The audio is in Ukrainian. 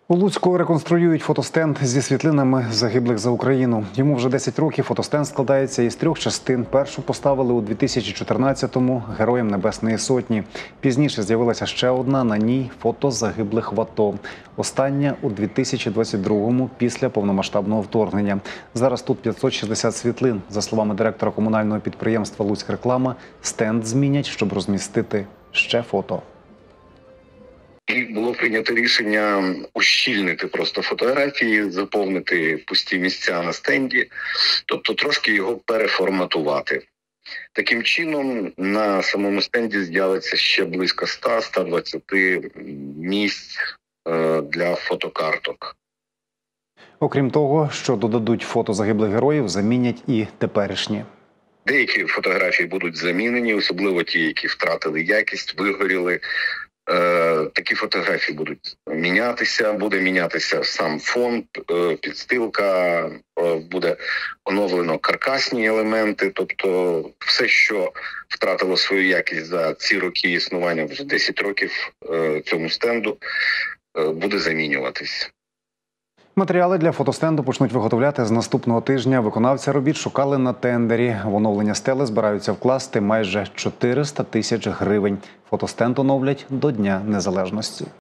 У Луцьку реконструюють фотостенд зі світлинами загиблих за Україну. Йому вже 10 років. Фотостенд складається із 3 частин. Першу поставили у 2014-му Героям Небесної Сотні. Пізніше з'явилася ще одна, на ній фото загиблих в АТО. Остання у 2022-му після повномасштабного вторгнення. Зараз тут 560 світлин. За словами директора комунального підприємства «Луцьк-Реклама», стенд змінять, щоб розмістити ще фото. І було прийнято рішення ущільнити просто фотографії, заповнити пусті місця на стенді, тобто трошки його переформатувати. Таким чином, на самому стенді з'явиться ще близько 100-120 місць для фотокарток. Окрім того, що додадуть фото загиблих героїв, замінять і теперішні. Деякі фотографії будуть замінені, особливо ті, які втратили якість, вигоріли. Такі фотографії будуть мінятися, буде мінятися сам фон, підстилка, буде оновлено каркасні елементи, тобто все, що втратило свою якість за ці роки існування, вже 10 років цьому стенду, буде замінюватись. Матеріали для фотостенду почнуть виготовляти з наступного тижня. Виконавця робіт шукали на тендері. В оновлення стели збираються вкласти майже 400 тисяч гривень. Фотостенд оновлять до Дня Незалежності.